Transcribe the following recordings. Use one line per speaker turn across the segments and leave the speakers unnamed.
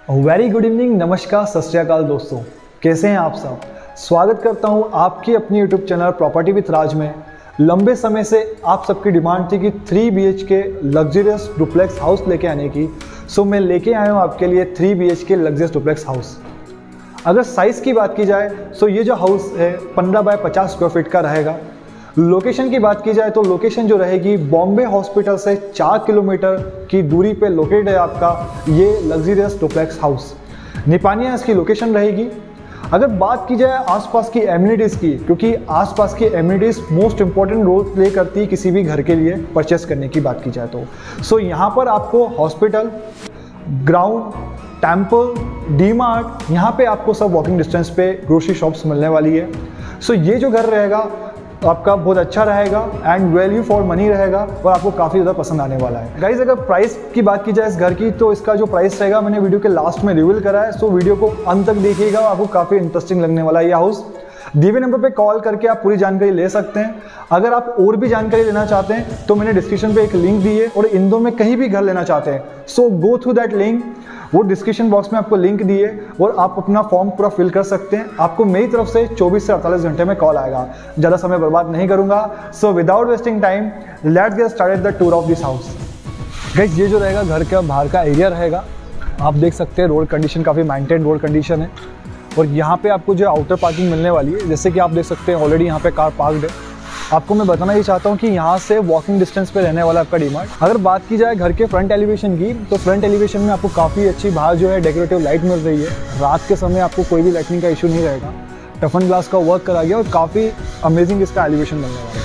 Very good evening, नमस्कार, सत श्री अकाल दोस्तों, कैसे हैं आप सब। स्वागत करता हूं आपकी अपनी YouTube channel property with Raj में। लंबे समय से आप सबकी डिमांड थी कि 3 BHK लग्जरियस डुप्लेक्स हाउस लेके आने की। सो मैं लेके आया हूं आपके लिए 3 BHK लग्जरियस डुप्लेक्स हाउस। अगर साइज़ की बात की जाए तो ये जो हाउस है 15 बाय 50 स्क्वायर फीट का रहेगा। लोकेशन की बात की जाए तो लोकेशन जो रहेगी बॉम्बे हॉस्पिटल से 4 किलोमीटर की दूरी पे लोकेटेड है आपका ये लग्जरियस डुप्लेक्स हाउस। निपानिया इसकी लोकेशन रहेगी। अगर बात की जाए आसपास की एमिनिटीज़ की, क्योंकि आसपास की amenities most important role play करती है किसी भी घर के लिए परचेस करने की बात की जाए तो। सो यहाँ पर आपको हॉस्पिटल, ग्राउंड, टेम्पल, डी-मार्ट, यहाँ पे आपको सब वॉकिंग डिस्टेंस पे ग्रोसरी शॉप्स मिलने वाली है। सो ये जो घर रहेगा आपका बहुत अच्छा रहेगा एंड वैल्यू फॉर मनी रहेगा और आपको काफ़ी ज़्यादा पसंद आने वाला है। गाइज, अगर प्राइस की बात की जाए इस घर की तो इसका जो प्राइस रहेगा मैंने वीडियो के लास्ट में रिवील करा है। सो वीडियो को अंत तक देखिएगा, आपको काफ़ी इंटरेस्टिंग लगने वाला है। ये हाउस दिए हुए नंबर पे कॉल करके आप पूरी जानकारी ले सकते हैं। अगर आप और भी जानकारी लेना चाहते हैं तो मैंने डिस्क्रिप्शन पे एक लिंक दी है, और इन दो में कहीं भी घर लेना चाहते हैं so go through that link. वो डिस्क्रिप्शन बॉक्स में आपको लिंक दी है और आप अपना फॉर्म पूरा फिल कर सकते हैं। आपको मेरी तरफ से 24 से 48 घंटे में कॉल आएगा। ज़्यादा समय बर्बाद नहीं करूंगा। So without wasting time let's get started the tour of this house. Guys, ये जो रहेगा घर का बाहर का एरिया रहेगा, आप देख सकते हैं रोड कंडीशन काफ़ी मेंटेन रोड कंडीशन है। और यहाँ पे आपको जो आउटर पार्किंग मिलने वाली है, जैसे कि आप देख सकते हैं ऑलरेडी यहाँ पे कार पार्कड है। आपको मैं बताना ही चाहता हूँ कि यहाँ से वॉकिंग डिस्टेंस पे रहने वाला आपका डी-मार्ट। अगर बात की जाए घर के फ्रंट एलिवेशन की तो फ्रंट एलिवेशन में आपको काफ़ी अच्छी बाहर जो है डेकोरेटिव लाइट मिल रही है। रात के समय आपको कोई भी लाइटनिंग का इशू नहीं रहेगा। टफन ग्लास का वर्क करा गया और काफ़ी अमेजिंग इसका एलिवेशन मिलने वाला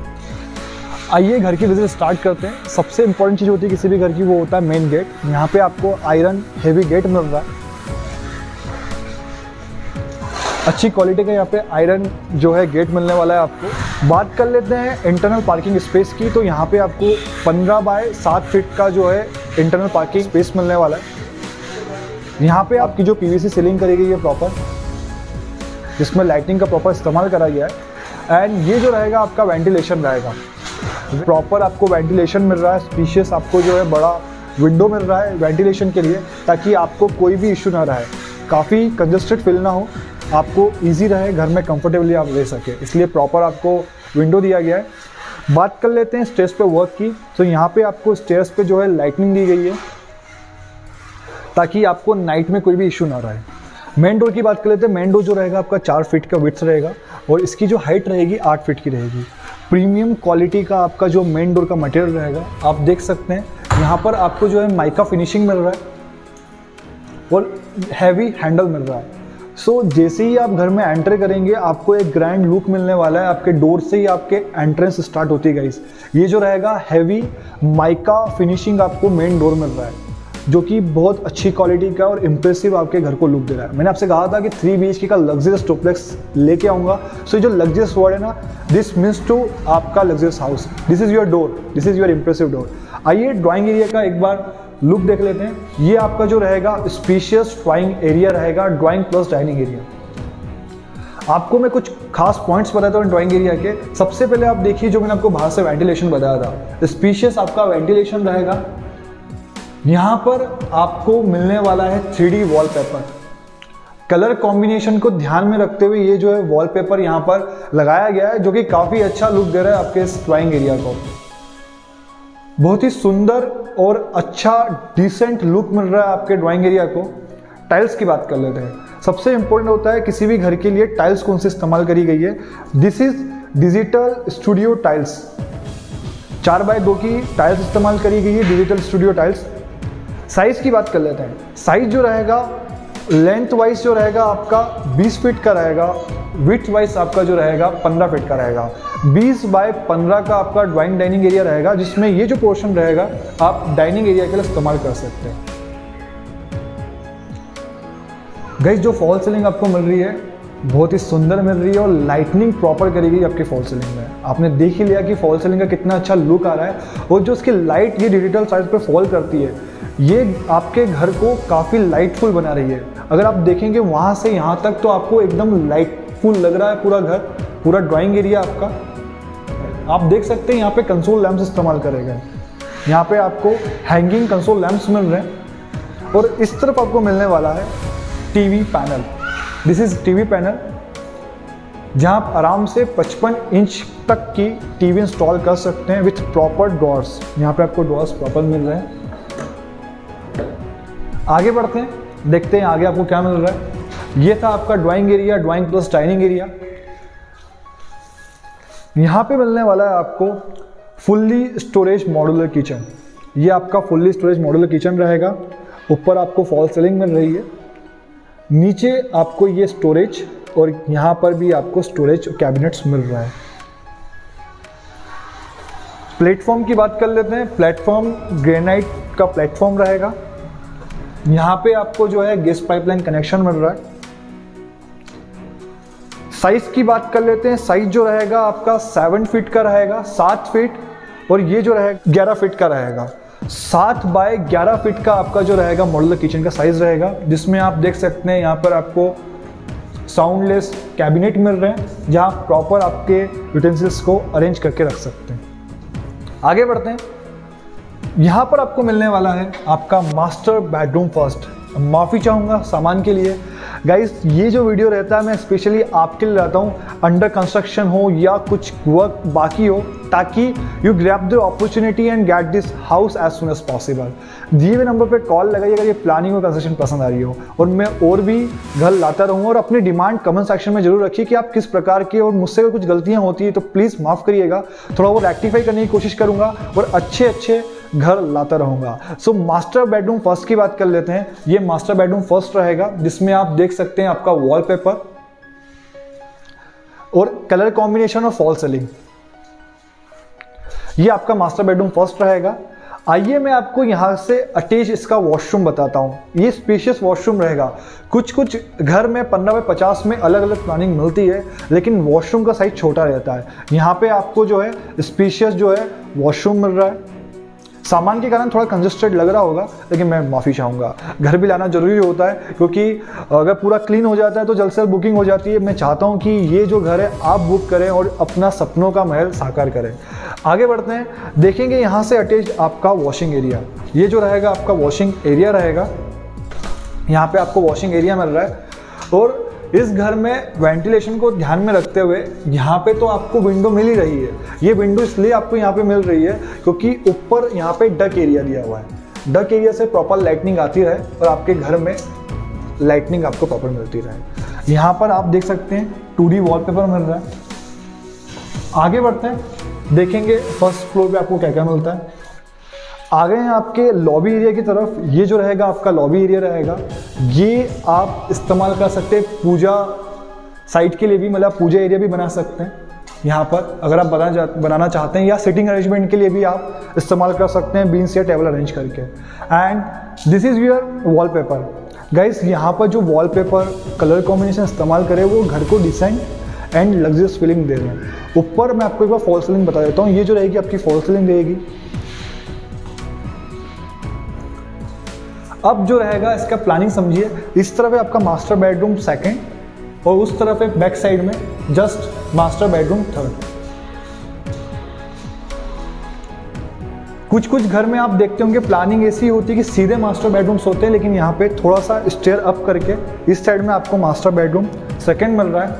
है। आइए घर की विजिट स्टार्ट करते हैं। सबसे इंपॉर्टेंट चीज़ होती है किसी भी घर की, वो होता है मेन गेट। यहाँ पे आपको आयरन हेवी गेट मिल रहा है, अच्छी क्वालिटी का यहाँ पे आयरन जो है गेट मिलने वाला है आपको। बात कर लेते हैं इंटरनल पार्किंग स्पेस की, तो यहाँ पे आपको 15 बाय 7 फीट का जो है इंटरनल पार्किंग स्पेस मिलने वाला है। यहाँ पे आपकी जो PVC सीलिंग करी गई है प्रॉपर, जिसमें लाइटिंग का प्रॉपर इस्तेमाल करा गया है। एंड ये जो रहेगा आपका वेंटिलेशन रहेगा, प्रॉपर आपको वेंटिलेशन मिल रहा है। स्पेशियस आपको जो है बड़ा विंडो मिल रहा है वेंटिलेशन के लिए, ताकि आपको कोई भी इशू ना रहे, काफ़ी कंजस्टेड फील ना हो, आपको इजी रहे, घर में कंफर्टेबली आप रह सके, इसलिए प्रॉपर आपको विंडो दिया गया है। बात कर लेते हैं स्टेयर्स पे वर्क की, तो यहाँ पे आपको स्टेयर्स पे जो है लाइटनिंग दी गई है ताकि आपको नाइट में कोई भी इशू ना रहे। मेन डोर की बात कर लेते हैं। मेन डोर जो रहेगा आपका 4 फीट का विड्थ रहेगा और इसकी जो हाइट रहेगी 8 फीट की रहेगी। प्रीमियम क्वालिटी का आपका जो मेन डोर का मटेरियल रहेगा, आप देख सकते हैं यहाँ पर आपको जो है माइका फिनिशिंग मिल रहा है और हैवी हैंडल मिल रहा है। सो जैसे ही आप घर में एंटर करेंगे आपको एक ग्रैंड लुक मिलने वाला है। आपके डोर से ही आपके एंट्रेंस स्टार्ट होती है गाइस। ये जो रहेगा हैवी माइका फिनिशिंग आपको मेन डोर मिल रहा है, जो कि बहुत अच्छी क्वालिटी का और इम्प्रेसिव आपके घर को लुक दे रहा है। मैंने आपसे कहा था कि 3 BHK का लग्जरियस डुप्लेक्स लेके आऊँगा। सो जो लग्जरियस वर्ड है ना, दिस मीन्स टू आपका luxurious house. This is your door, this is your impressive door. आइए ड्राइंग एरिया का एक बार लुक देख लेते हैं। ये आपका जो रहेगा स्पेशियस ड्राइंग एरिया रहेगा, ड्राइंग प्लस डाइनिंग एरिया। आपको मैं कुछ खास पॉइंट्स बताता हूँ ड्राइंग एरिया के। सबसे पहले आप देखिए जो मैंने आपको बाहर से वेंटिलेशन बताया था, स्पेशियस आपका वेंटिलेशन रहेगा। यहाँ पर आपको मिलने वाला है 3D वॉलपेपर। कलर कॉम्बिनेशन को ध्यान में रखते हुए ये जो है वॉलपेपर यहाँ पर लगाया गया है, जो कि काफ़ी अच्छा लुक दे रहा है आपके इस ड्राइंग एरिया को। बहुत ही सुंदर और अच्छा डिसेंट लुक मिल रहा है आपके ड्राइंग एरिया को। टाइल्स की बात कर लेते हैं। सबसे इंपॉर्टेंट होता है किसी भी घर के लिए टाइल्स कौन सी इस्तेमाल करी गई है। This is digital studio tiles. 4 by 2 की टाइल्स इस्तेमाल करी गई है, डिजिटल स्टूडियो टाइल्स। साइज की बात कर लेते हैं। साइज जो रहेगा लेंथ वाइज जो रहेगा आपका 20 फीट का रहेगा, विड्थ वाइज आपका जो रहेगा 15 फीट का रहेगा। 20 बाय 15 का आपका ड्राइंग डाइनिंग एरिया रहेगा, जिसमें ये जो पोर्शन रहेगा आप डाइनिंग एरिया के लिए इस्तेमाल कर सकते हैं। गाइस, जो फॉल सीलिंग आपको मिल रही है बहुत ही सुंदर मिल रही है और लाइटनिंग प्रॉपर करी गई आपकी फॉल सीलिंग में। आपने देख ही लिया कि फॉल सीलिंग का कितना अच्छा लुक आ रहा है, और जो उसकी लाइट ये डिजिटल साइड पे फॉल करती है, ये आपके घर को काफ़ी लाइटफुल बना रही है। अगर आप देखेंगे वहाँ से यहाँ तक तो आपको एकदम लाइटफुल लग रहा है पूरा घर, पूरा ड्राइंग एरिया आपका। आप देख सकते हैं यहाँ पे कंसोल लैंप्स इस्तेमाल करे गए। यहाँ पे आपको हैंगिंग कंसोल लैंप्स मिल रहे हैं और इस तरफ आपको मिलने वाला है TV panel. This is TV panel, जहां आप आराम से 55 इंच तक की टीवी इंस्टॉल कर सकते हैं विथ प्रॉपर डोर्स। यहाँ पे आपको डोर्स प्रॉपर मिल रहे हैं। आगे बढ़ते हैं, देखते हैं आगे आपको क्या मिल रहा है। ये था आपका drawing area, drawing plus dining area. यहाँ पे मिलने वाला है आपको फुल्ली स्टोरेज मॉड्यूलर किचन। ये आपका फुल्ली स्टोरेज मॉड्यूलर किचन रहेगा। ऊपर आपको फॉल सीलिंग मिल रही है, नीचे आपको ये स्टोरेज और यहाँ पर भी आपको स्टोरेज कैबिनेट्स मिल रहा है। प्लेटफॉर्म की बात कर लेते हैं। प्लेटफॉर्म ग्रेनाइट का प्लेटफॉर्म रहेगा। यहाँ पे आपको जो है गैस पाइपलाइन कनेक्शन मिल रहा है। साइज की बात कर लेते हैं। साइज जो रहेगा आपका 7 फीट का रहेगा, 7 फीट, और ये जो रहेगा 11 फीट का रहेगा। 7 बाय 11 फीट का आपका जो रहेगा मॉड्यूलर किचन का साइज रहेगा, जिसमें आप देख सकते हैं यहाँ पर आपको साउंडलेस कैबिनेट मिल रहे हैं, जहाँ प्रॉपर आपके यूटेंसिल्स को अरेंज करके रख सकते हैं। आगे बढ़ते हैं। यहाँ पर आपको मिलने वाला है आपका मास्टर बेडरूम फर्स्ट। माफ़ी चाहूँगा सामान के लिए गाइस, ये जो वीडियो रहता है मैं स्पेशली आपके लिए लाता हूँ, अंडर कंस्ट्रक्शन हो या कुछ वर्क बाकी हो, ताकि you grab the opportunity and get this house as soon as possible. दिए हुए नंबर पे कॉल लगाइए अगर ये प्लानिंग और कंस्ट्रक्शन पसंद आ रही हो, और मैं और भी घर लाता रहूँगा। और अपनी डिमांड कमेंट सेक्शन में जरूर रखिए कि आप किस प्रकार के, और मुझसे अगर कुछ गलतियाँ होती है तो प्लीज़ माफ़ करिएगा, थोड़ा वो रेक्टिफाई करने की कोशिश करूँगा और अच्छे घर लाता रहूँगा। सो मास्टर बेडरूम फर्स्ट की बात कर लेते हैं। ये मास्टर बेडरूम फर्स्ट रहेगा, जिसमें आप देख सकते हैं आपका वॉलपेपर और कलर कॉम्बिनेशन और फॉल सीलिंग। ये आपका मास्टर बेडरूम फर्स्ट रहेगा। आइए मैं आपको यहाँ से अटैच इसका वॉशरूम बताता हूँ। ये स्पेशियस वॉशरूम रहेगा। कुछ घर में 15 बाय 50 में अलग अलग प्लानिंग मिलती है, लेकिन वॉशरूम का साइज छोटा रहता है। यहाँ पे आपको जो है स्पेशियस जो है वॉशरूम मिल रहा है। सामान के कारण थोड़ा कंजस्टेड लग रहा होगा, लेकिन मैं माफ़ी चाहूँगा। घर भी लाना जरूरी होता है, क्योंकि अगर पूरा क्लीन हो जाता है तो जल्द से बुकिंग हो जाती है। मैं चाहता हूँ कि ये जो घर है आप बुक करें और अपना सपनों का महल साकार करें। आगे बढ़ते हैं, देखेंगे यहाँ से अटैच आपका वॉशिंग एरिया। ये जो रहेगा आपका वॉशिंग एरिया रहेगा। यहाँ पे आपको वॉशिंग एरिया मिल रहा है, और इस घर में वेंटिलेशन को ध्यान में रखते हुए यहाँ पे तो आपको विंडो मिल ही रही है। ये विंडो इसलिए आपको यहाँ पे मिल रही है क्योंकि ऊपर यहाँ पे डक एरिया दिया हुआ है। डक एरिया से प्रॉपर लाइटनिंग आती रहे और आपके घर में लाइटनिंग आपको प्रॉपर मिलती रहे। यहाँ पर आप देख सकते हैं 2D वॉलपेपर मिल रहा है। आगे बढ़ते हैं, देखेंगे फर्स्ट फ्लोर पे आपको क्या क्या मिलता है। आ गए हैं आपके लॉबी एरिया की तरफ। ये जो रहेगा आपका लॉबी एरिया रहेगा। ये आप इस्तेमाल कर सकते हैं पूजा साइट के लिए भी, मतलब पूजा एरिया भी बना सकते हैं यहाँ पर अगर आप बनाना चाहते हैं, या सिटिंग अरेंजमेंट के लिए भी आप इस्तेमाल कर सकते हैं बीन्स या टेबल अरेंज करके। And this is your wallpaper guys. यहाँ पर जो वॉलपेपर कलर कॉम्बिनेशन इस्तेमाल करें वो घर को डिसेंट एंड लग्जरियस फीलिंग दे रहे हैं। ऊपर मैं आपको एक बार फॉल सीलिंग बता देता हूँ। ये जो रहेगी आपकी फॉल सीलिंग रहेगी। अब जो रहेगा इसका प्लानिंग समझिए। इस तरफ है आपका मास्टर बेडरूम सेकंड, और उस तरफ है बैक साइड में जस्ट मास्टर बेडरूम थर्ड। कुछ घर में आप देखते होंगे प्लानिंग ऐसी होती है कि सीधे मास्टर बेडरूम्स होते हैं, लेकिन यहाँ पे थोड़ा सा स्टेयर अप करके इस साइड में आपको मास्टर बेडरूम सेकंड मिल रहा है।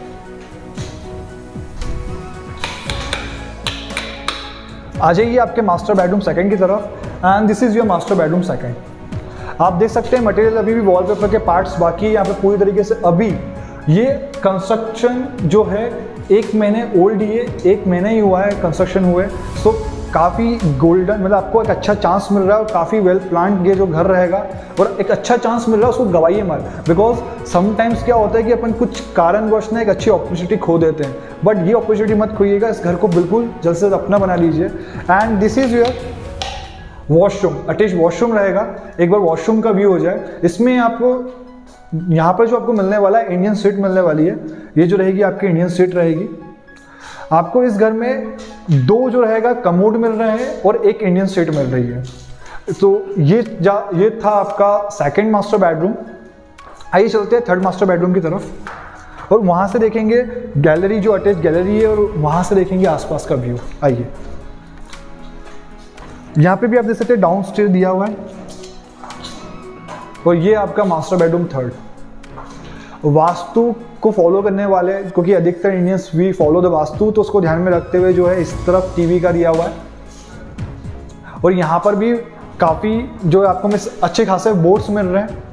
आ जाइए आपके मास्टर बेडरूम सेकंड की तरफ, and this is your master bedroom second. आप देख सकते हैं मटेरियल अभी भी वॉलपेपर के पार्ट्स बाकी है यहाँ पे पूरी तरीके से। अभी ये कंस्ट्रक्शन जो है 1 महीने ओल्ड, ये 1 महीना ही हुआ है कंस्ट्रक्शन हुए। सो काफ़ी गोल्डन, मतलब आपको एक अच्छा चांस मिल रहा है और काफ़ी वेल प्लान्ड ये जो घर रहेगा, और एक अच्छा चांस मिल रहा है, उसको गवाइए मत। बिकॉज समटाइम्स क्या होता है कि अपन कुछ कारणवश ना एक अच्छी अपॉर्चुनिटी खो देते हैं, बट ये अपॉर्चुनिटी मत खोइएगा। इस घर को बिल्कुल जल्द से जल्द अपना बना लीजिए। And this is your washroom, attach washroom रहेगा। एक बार वॉशरूम का व्यू हो जाए, इसमें आपको यहाँ पर जो आपको मिलने वाला है इंडियन सीट मिलने वाली है। ये जो रहेगी आपकी इंडियन सीट रहेगी। आपको इस घर में 2 जो रहेगा कमोड मिल रहे हैं और 1 इंडियन सीट मिल रही है। तो ये था आपका सेकंड मास्टर बेडरूम। आइए चलते हैं थर्ड मास्टर बेडरूम की तरफ, और वहाँ से देखेंगे गैलरी, जो अटैच गैलरी है, और वहाँ से देखेंगे आसपास का व्यू। आइए, यहाँ पे भी आप देख सकते हैं डाउन स्टेयर दिया हुआ है। और ये आपका मास्टर बेडरूम थर्ड। वास्तु को फॉलो करने वाले, क्योंकि अधिकतर इंडियंस भी फॉलो द वास्तु, तो उसको ध्यान में रखते हुए जो है इस तरफ टीवी का दिया हुआ है। और यहाँ पर भी काफ़ी जो है आपको अच्छे खासे बोर्ड्स मिल रहे हैं।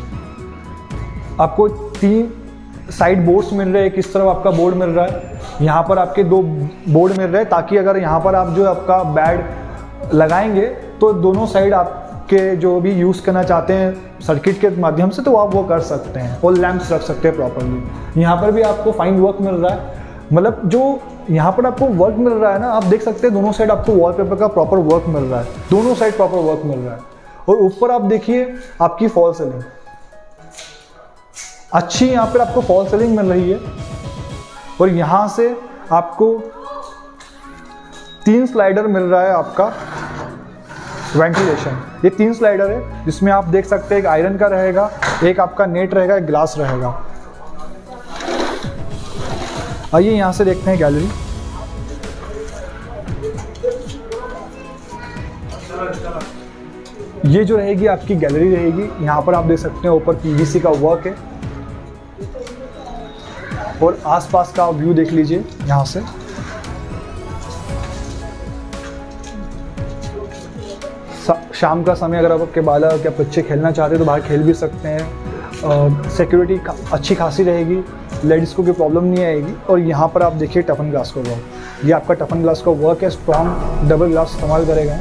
आपको 3 साइड बोर्ड्स मिल रहे हैं, एक इस तरफ आपका बोर्ड मिल रहा है, यहाँ पर आपके 2 बोर्ड मिल रहे हैं, ताकि अगर यहाँ पर आप जो आपका बेड लगाएंगे तो दोनों साइड आपके जो भी यूज़ करना चाहते हैं सर्किट के माध्यम से तो आप वो कर सकते हैं, और लैंप्स रख सकते हैं प्रॉपरली। यहाँ पर भी आपको फाइन वर्क मिल रहा है, मतलब जो यहाँ पर आपको वर्क मिल रहा है ना, आप देख सकते हैं दोनों साइड आपको वॉलपेपर का प्रॉपर वर्क मिल रहा है, दोनों साइड प्रॉपर वर्क मिल रहा है। और ऊपर आप देखिए आपकी फॉल सीलिंग अच्छी, यहाँ पर आपको फॉल सीलिंग मिल रही है। और यहाँ से आपको 3 स्लाइडर मिल रहा है आपका वेंटिलेशन। ये 3 स्लाइडर है, जिसमें आप देख सकते हैं एक आयरन का रहेगा, एक आपका नेट रहेगा, एक ग्लास रहेगा। आइए यहाँ से देखते हैं गैलरी। ये जो रहेगी आपकी गैलरी रहेगी, यहाँ पर आप देख सकते हैं ऊपर पीवीसी का वर्क है। और आसपास का व्यू देख लीजिए यहाँ से। शाम का समय अगर आपके बालक या बच्चे खेलना चाहते हैं तो बाहर खेल भी सकते हैं। सिक्योरिटी अच्छी खासी रहेगी, लेडीज़ को कोई प्रॉब्लम नहीं आएगी। और यहाँ पर आप देखिए टफन ग्लास का वर्क, ये आपका टफन ग्लास का वर्क है, स्ट्रॉन्ग डबल ग्लास इस्तेमाल करेगा।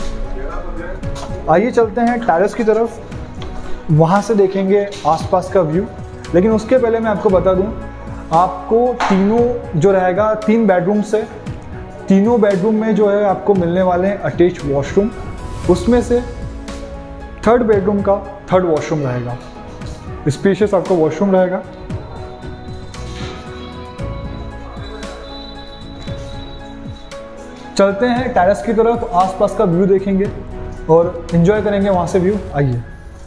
आइए चलते हैं टेरेस की तरफ, वहाँ से देखेंगे आसपास का व्यू। लेकिन उसके पहले मैं आपको बता दूँ, आपको तीनों जो रहेगा 3 बेडरूम से, तीनों बेडरूम में जो है आपको मिलने वाले हैं अटैच वॉशरूम। उसमें से 3rd बेडरूम का 3rd वॉशरूम रहेगा, स्पेशियस आपका वॉशरूम रहेगा। चलते हैं टेरेस की तरफ, आसपास का व्यू देखेंगे और एंजॉय करेंगे वहां से व्यू। आइए।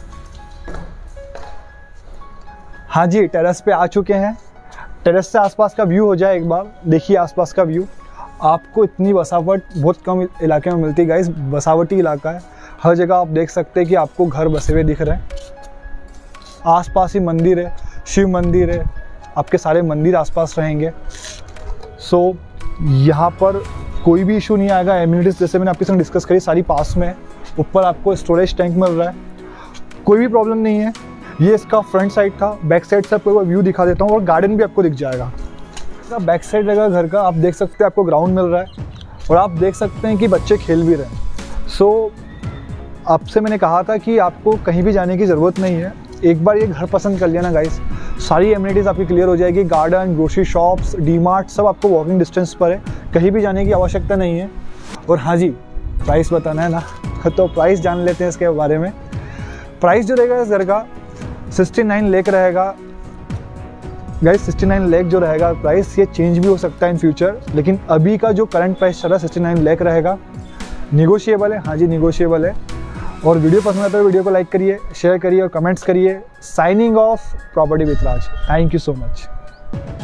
हाँ जी, टेरेस पे आ चुके हैं। टेरेस से आसपास का व्यू हो जाए एक बार, देखिए आसपास का व्यू। आपको इतनी बसावट बहुत कम इलाके में मिलती है गाइस, बसावटी इलाका है, हर जगह आप देख सकते हैं कि आपको घर बसे हुए दिख रहे हैं। आसपास ही मंदिर है, शिव मंदिर है, आपके सारे मंदिर आसपास रहेंगे। सो यहाँ पर कोई भी इशू नहीं आएगा। एम्यूनिटीज़ जैसे मैंने आपके संग डिस्कस करी सारी पास में है। ऊपर आपको स्टोरेज टैंक मिल रहा है, कोई भी प्रॉब्लम नहीं है। ये इसका फ्रंट साइड था, बैक साइड से आपको व्यू दिखा देता हूँ और गार्डन भी आपको दिख जाएगा। बैक साइड रहेगा घर का, आप देख सकते हैं आपको ग्राउंड मिल रहा है और आप देख सकते हैं कि बच्चे खेल भी रहे हैं। सो आपसे मैंने कहा था कि आपको कहीं भी जाने की ज़रूरत नहीं है, एक बार ये घर पसंद कर लिया ना गाइस, सारी एमिनिटीज़ आपकी क्लियर हो जाएगी। गार्डन, ग्रोसरी शॉप्स, डीमार्ट सब आपको वॉकिंग डिस्टेंस पर है, कहीं भी जाने की आवश्यकता नहीं है। और हाँ जी, प्राइस बताना है ना, तो प्राइस जान लेते हैं इसके बारे में। प्राइस जो रहेगा इस घर का 69 लाख रहेगा गाइस। 69 लाख जो रहेगा प्राइस, ये चेंज भी हो सकता है इन फ्यूचर, लेकिन अभी का जो करंट प्राइस चल रहा है 69 लाख रहेगा। निगोशिएबल है, हाँ जी निगोशिएबल है। और वीडियो पसंद आता है तो वीडियो को लाइक करिए, शेयर करिए और कमेंट्स करिए। Signing off property with Raj. Thank you so much.